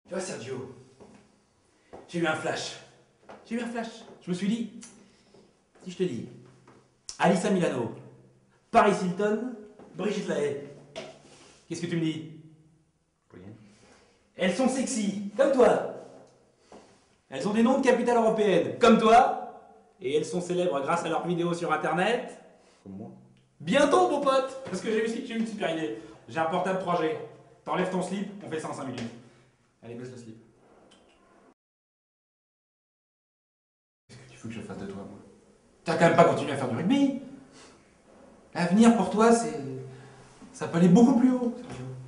Tu vois, Sergio, j'ai eu un flash. J'ai eu un flash. Je me suis dit, si je te dis Alyssa Milano, Paris Hilton, Brigitte Lahaie, qu'est-ce que tu me dis? Rien. Elles sont sexy, comme toi. Elles ont des noms de capitales européennes, comme toi. Et elles sont célèbres grâce à leurs vidéos sur Internet. Comme moi. Bientôt, mon pote. Parce que j'ai une super idée. J'ai un portable 3G. T'enlèves ton slip, on fait ça en 5 minutes. Allez, baisse le slip. Qu'est-ce que tu veux que je fasse de toi, moi? T'as quand même pas continué à faire du rugby. L'avenir pour toi, c'est... ça peut aller beaucoup plus haut, Sergio.